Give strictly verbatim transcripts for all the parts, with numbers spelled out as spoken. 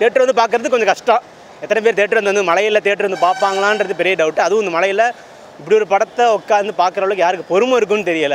Theatre வந்து பார்க்குறது கொஞ்சம் கஷ்டம். எத்தனை பேர் தியேட்டர் வந்து மலையில் தியேட்டர் வந்து பார்ப்பாங்களான்றது பெரிய டவுட். அதுவும் இந்த மலையில் இப்படி ஒரு படத்தை உட்காந்து பார்க்குற அளவுக்கு யாருக்கு பொறுமை இருக்குன்னு தெரியலை.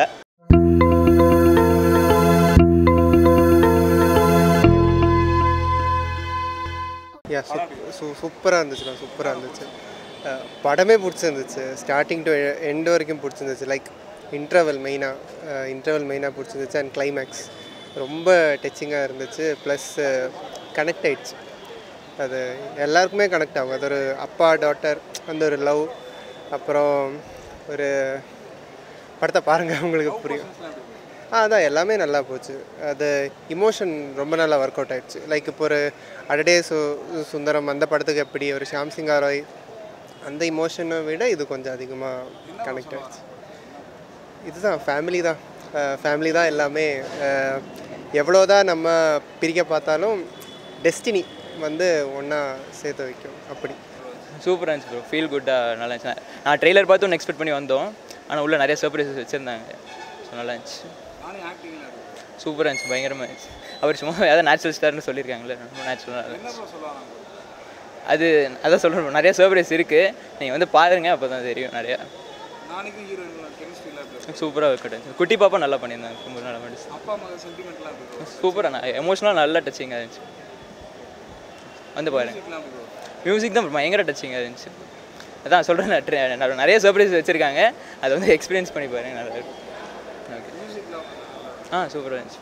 சூப்பராக இருந்துச்சுண்ணா, சூப்பராக இருந்துச்சு. படமே பிடிச்சிருந்துச்சு, ஸ்டார்டிங் டு எண்ட் வரைக்கும் பிடிச்சிருந்துச்சு. லைக் இன்டர்வல் மெயினாக இன்டர்வல் மெயினாக பிடிச்சிருந்துச்சு. அண்ட் கிளைமேக்ஸ் ரொம்ப டச்சிங்காக இருந்துச்சு. ப்ளஸ் கனெக்ட் ஆகிடுச்சு, அது எல்லாருக்குமே கனெக்ட் ஆகும். அது ஒரு அப்பா டாட்டர் அந்த ஒரு லவ். அப்புறம் ஒரு படத்தை பாருங்கள் உங்களுக்கு புரியும். ஆ அதான் எல்லாமே நல்லா போச்சு. அது இமோஷன் ரொம்ப நல்லா ஒர்க் அவுட் ஆகிடுச்சு. லைக் இப்போ ஒரு அடடே சு சுந்தரம் அந்த படத்துக்கு எப்படி ஒரு ஷாம் சிங்கா ராய் அந்த இமோஷனை விட இது கொஞ்சம் அதிகமாக கனெக்ட் ஆகிடுச்சு. இதுதான் ஃபேமிலி தான், ஃபேமிலி தான் எல்லாமே. எவ்வளோதான் நம்ம பிரிக்க பார்த்தாலும் டெஸ்டினி வந்து ஒன்றா சேர்த்து வைக்கும். அப்படி சூப்பராக இருந்துச்சு ப்ரோ, ஃபீல் குட்டாக நல்லா இருந்துச்சு. நான் ட்ரெய்லர் பார்த்து ஒன்று எக்ஸ்பெக்ட் பண்ணி வந்தோம், ஆனால் உள்ளே நிறைய சர்ப்ரைசஸ் வச்சுருந்தாங்க. ஸோ நல்லா இருந்துச்சு, சூப்பராக இருந்துச்சு, பயங்கரமாக இருந்துச்சு. அவர் சும்மா ஏதாவது நேச்சுரல் ஸ்டார்னு சொல்லியிருக்காங்களே, ரொம்ப நேச்சுரலாக இருந்துச்சு. அது அதான் சொல்கிறேன், நிறைய சர்ப்ரைஸ் இருக்குது, நீங்கள் வந்து பாருங்க, அப்போ தான் தெரியும். நிறையா சூப்பராக ஒர்க் அவுட். குட்டி பாப்பா நல்லா பண்ணியிருந்தாங்க, ரொம்ப நல்லா பண்ணிச்சு. சூப்பராக எமோஷனலாக நல்லா டச்சிங்காக இருந்துச்சு. வந்து பாருங்க, மியூசிக் தான் பயங்கர டச்சிங்காக இருந்துச்சு. அதான் சொல்கிறேன், நிறைய சர்ப்ரைஸ் வச்சுருக்காங்க, அதை வந்து எக்ஸ்பீரியன்ஸ் பண்ணி பாருங்க, நல்லா இருக்கும். ஓகே, ஆ சூப்பராக இருந்துச்சு.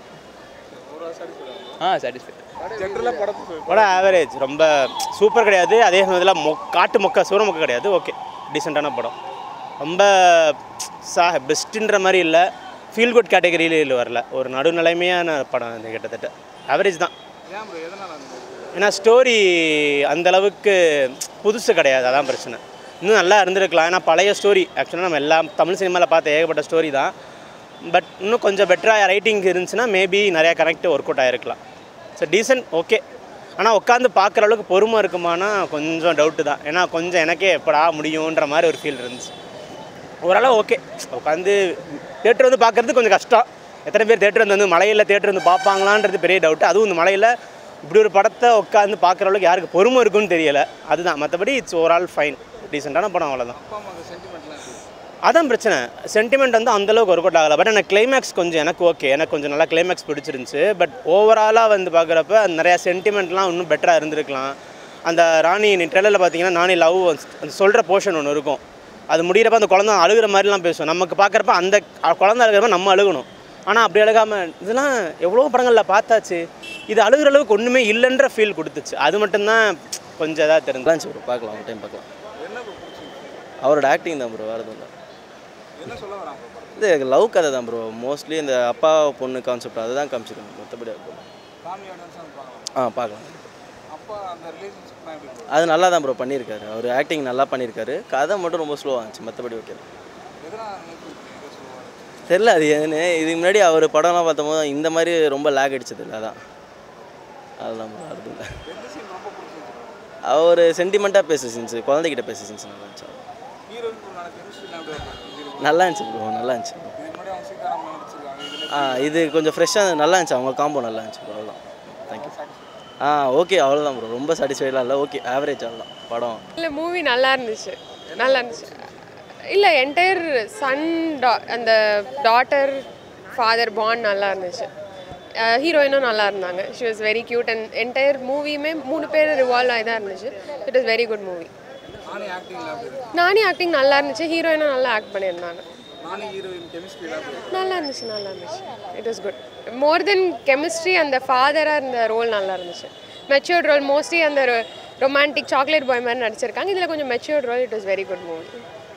ஆ சாட்டிஸ்ஃபைட். படம் ஆவரேஜ், ரொம்ப சூப்பர் கிடையாது, அதே சமயத்தில் மொ காட்டு மொக்க சூற மொக்க கிடையாது. ஓகே, டீசெண்டான படம். ரொம்ப சா பெஸ்ட்டுன்ற மாதிரி இல்லை, ஃபீல் குட் கேட்டகரியில் வரல, ஒரு நடுநிலைமையான படம். இது கிட்டத்தட்ட ஆவரேஜ் தான். ஏன்னா ஸ்டோரி அந்தளவுக்கு புதுசு கிடையாது, அதான் பிரச்சனை. இன்னும் நல்லா இருந்திருக்கலாம், ஏன்னா பழைய ஸ்டோரி. ஆக்சுவலாக நம்ம எல்லாம் தமிழ் சினிமாவில் பார்த்த ஏகப்பட்ட ஸ்டோரி தான். பட் இன்னும் கொஞ்சம் பெட்டராக ரைட்டிங் இருந்துச்சுன்னா மேபி நிறையா கனெக்ட் ஒர்க் அவுட் ஆகிருக்கலாம். So decent, okay. ஆனால் உட்காந்து பார்க்குற அளவுக்கு பொறுமை இருக்குமானா கொஞ்சம் டவுட்டு தான். ஏன்னா கொஞ்சம் எனக்கே எப்படா முடியுன்ற மாதிரி ஒரு ஃபீல் இருந்துச்சு. ஓரளவு ஓகே, உட்காந்து தியேட்டர் வந்து பார்க்குறது கொஞ்சம் கஷ்டம். எத்தனை பேர் தியேட்டர் வந்து மலையில் தியேட்டர் வந்து பார்ப்பாங்களான்றது பெரிய டவுட்டு. அதுவும் இந்த மலையில் இப்படி ஒரு படத்தை உட்காந்து பார்க்குற அளவுக்கு யாருக்கு பொறுமை இருக்குன்னு தெரியலை. அதுதான், மற்றபடி இட்ஸ் ஓவரால் ஃபைன், டீசெண்டான படம், அவ்வளோதான். அதான் பிரச்சனை, சென்டிமெண்ட் வந்து அந்தளவுக்கு ஒர்க் அவுட் ஆகலை. பட் எனக்கு கிளைமேக்ஸ் கொஞ்சம் எனக்கு ஓகே, எனக்கு கொஞ்சம் நல்லா கிளைமேக்ஸ் பிடிச்சிருந்துச்சு. பட் ஓவராலாக வந்து பார்க்குறப்ப நிறையா சென்டிமெண்ட்லாம் இன்னும் பெட்டராக இருந்திருக்கலாம். அந்த ராணி ட்ரெயிலரில் பார்த்தீங்கன்னா நானி லவ் அந்த சொல்கிற போர்ஷன் ஒன்று இருக்கும், அது முடிகிறப்ப அந்த குழந்தை அழுகிற மாதிரிலாம் பேசும். நமக்கு பார்க்குறப்ப அந்த குழந்தை அழுகிறப்ப நம்ம அழுகணும், ஆனால் அப்படி அழுகாமல் இதெல்லாம் எவ்வளோ படங்களில் பார்த்தாச்சு. இது அழுகிற அளவுக்கு ஒன்றுமே இல்லைன்ற ஃபீல் கொடுத்துச்சு. அது மட்டும்தான் கொஞ்சம் எதாவது தெரிஞ்சுச்சு. ப்ரோ பார்க்கலாம், ஒரு டைம் பார்க்கலாம். அவரோட ஆக்டிங் தான் ப்ரோ, வேறு எதுவும் இல்லை. இது லவ் கதை தான் ப்ரோ, மோஸ்ட்லி இந்த அப்பா பொண்ணு கான்செப்ட் அதை தான் காமிச்சிருக்காங்க. மற்றபடி ஆ பார்க்கலாம். அது நல்லா தான் ப்ரோ பண்ணியிருக்காரு, அவர் ஆக்டிங் நல்லா பண்ணியிருக்காரு. கதை மட்டும் ரொம்ப ஸ்லோவாக இருந்துச்சு, மற்றபடி ஓகே. தெரில அது ஏன்னு, இதுக்கு முன்னாடி அவர் படம்லாம் பார்த்தபோது இந்த மாதிரி ரொம்ப லேக் அடிச்சது இல்லை, அதான் அதுதான் ப்ரோ. அது இல்லை, அவர் சென்டிமெண்ட்டாக பேச சீன்ஸு, குழந்தைகிட்ட பேச சீன்ஸ் நல்லா இருந்துச்சு. நல்லா இருந்துச்சு ப்ரோ, நல்லா இருந்துச்சு ப்ரோ. ஆ இது கொஞ்சம் ஃப்ரெஷ்ஷாக நல்லா இருந்துச்சு, அவங்க காம்போ நல்லா இருந்துச்சு ப்ரோ, அவ்வளோதான். தேங்க்யூ. ஆ ஓகே, அவ்வளோதான் ப்ரோ, ரொம்ப சாட்டிஸ்ஃபைடாக இல்லை, ஓகே ஆவரேஜ் அவ்வளோதான் படம். இல்லை மூவி நல்லா இருந்துச்சு, நல்லா இருந்துச்சு. இல்லை என்டையர் சன் டா அந்த டாட்டர் ஃபாதர் பாண்ட் நல்லா இருந்துச்சு. ஹீரோயினும் நல்லா இருந்தாங்க, she was very cute. And entire மூவியுமே மூணு பேர் ரிவால்வ் ஆகி தான் இருந்துச்சு. It is very good movie. Nani acting நல்லா இருந்துச்சு, ஹீரோயினும் நல்லா ஆக்ட் பண்ணியிருந்தாங்க. நல்லா இருந்துச்சு, நல்லா இருந்துச்சு. It was good. More then chemistry, அந்த ஃபாதராக இருந்த ரோல் நல்லா இருந்துச்சு. மெச்சூர்ட் ரோல், மோஸ்ட்லி அந்த ரொமான்டிக் சாக்லேட் பாய் மாதிரி நடிச்சிருக்காங்க. இதில் கொஞ்சம் matured role. It was very good movie.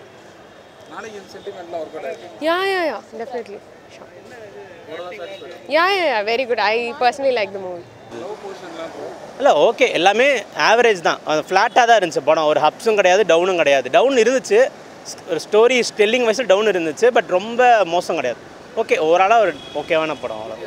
Yeah, yeah, yeah, definitely. Sure. Yeah, yeah, yeah, very good. I personally like the movie. இல்லை ஓகே, எல்லாமே ஆவரேஜ் தான். ஃப்ளாட்டாக தான் இருந்துச்சு படம், ஒரு ஹப்ஸும் கிடையாது, டவுனும் கிடையாது. டவுன் இருந்துச்சு, ஒரு ஸ்டோரி டெல்லிங் வைஸில் டவுன் இருந்துச்சு, பட் ரொம்ப மோசம் கிடையாது. ஓகே, ஓவராலாக ஒரு ஓகேவான படம், அவ்வளோ.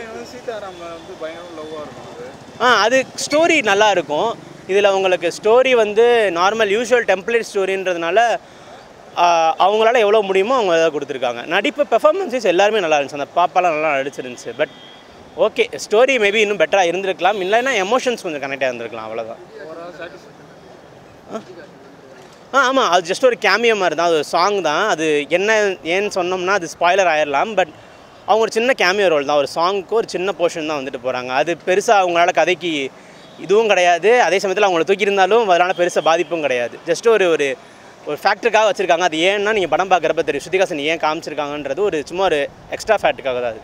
ஆ அது ஸ்டோரி நல்லா இருக்கும். இதில் உங்களுக்கு ஸ்டோரி வந்து நார்மல் யூஷுவல் டெம்ப்ளேட் ஸ்டோரின்றதுனால அவங்களால எவ்வளோ முடியுமோ அவங்க எதாவது கொடுத்துருக்காங்க. நடிப்பு பெர்ஃபார்மன்ஸஸ் எல்லாருமே நல்லா இருந்துச்சு. அந்த பாப்பாலாம் நல்லா நடிச்சிருந்துச்சு. பட் ஓகே ஸ்டோரி மேபி இன்னும் பெட்டராக இருந்திருக்கலாம், இல்லைன்னா எமோஷன்ஸ் கொஞ்சம் கனெக்டாக இருந்திருக்கலாம், அவ்வளோதான். ஆ ஆமாம், அது ஜஸ்ட் ஒரு கேமியோ மாதிரி தான், அது ஒரு சாங் தான். அது என்ன ஏன்னு சொன்னோம்னா அது ஸ்பாய்லர் ஆயிடலாம். பட் அவங்க ஒரு சின்ன கேமியோ ரோல் தான், ஒரு சாங்க்கு ஒரு சின்ன போர்ஷன் தான் வந்துட்டு போகிறாங்க. அது பெருசாக அவங்களால கதைக்கு இதுவும் கிடையாது, அதே சமயத்தில் அவங்கள தூக்கியிருந்தாலும் அதனால் பெருசாக பாதிப்பும் கிடையாது. ஜஸ்ட் ஒரு ஒரு ஒரு ஃபேக்டருக்காக வச்சுருக்காங்க. அது ஏன்னா நீங்கள் படம் பார்க்குறப்ப தெரியும் ஸ்ருதிகாசன் ஏன் காமிச்சிருக்காங்கன்றது ஒரு சும்மா ஒரு எக்ஸ்ட்ரா ஃபேக்ட்டுக்காக தான் அது.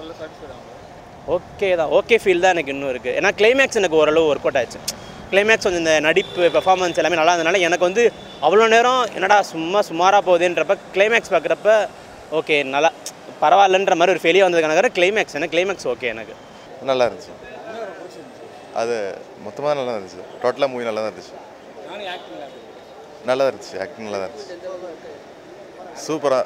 ஓகே தான், ஓகே ஃபீல் தான் எனக்கு இன்னும் இருக்குது. ஏன்னா கிளைமேக்ஸ் எனக்கு ஓரளவு ஒர்க் அவுட் ஆச்சு. கிளைமேக்ஸ் கொஞ்சம் இந்த நடிப்பு பெர்ஃபார்மன்ஸ் எல்லாமே நல்லா இருந்ததுனால எனக்கு வந்து அவ்வளோ நேரம் என்னடா சும்மா சுமாராக போகுதுன்றப்ப கிளைமேக்ஸ் பார்க்குறப்ப ஓகே நல்லா பரவாயில்லன்ற மாதிரி ஒரு ஃபெயிலியர் வந்ததுக்கான கிளைமேக்ஸ் எனக்கு கிளைமேக்ஸ் ஓகே எனக்கு நல்லா இருந்துச்சு. அது மொத்தமாக நல்லா இருந்துச்சு, டோட்டலாக மூவி நல்லா தான் இருந்துச்சு. நல்லா இருந்துச்சு, ஆக்டிங் நல்லா தான் இருந்துச்சு, சூப்பராக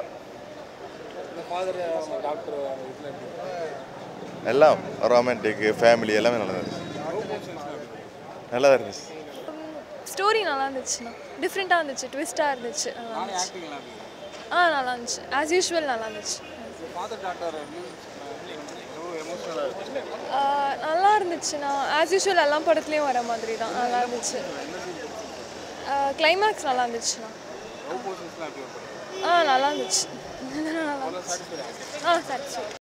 எல்லாம் ரொமான்டிக்கு ஃபேமிலி எல்லாமே நல்லா இருந்துச்சு, நல்லா தான் இருந்துச்சு. ஸ்டோரி நல்லா இருந்துச்சுண்ணா, டிஃப்ரெண்ட்டாக இருந்துச்சு, ட்விஸ்ட்டாக இருந்துச்சு, நல்லா இருந்துச்சு. ஆ நல்லா இருந்துச்சு, ஆஸ் யூஷுவல் நல்லா இருந்துச்சு. நல்லா இருந்துச்சுண்ணா, ஆஸ் யூஷுவல் எல்லா படத்துலேயும் வர மாதிரி தான் நல்லா இருந்துச்சு. கிளைமேக்ஸ் நல்லா இருந்துச்சுண்ணா. ஆ நல்லா இருந்துச்சு. ஆ சாட்டிஸ்ஃபை.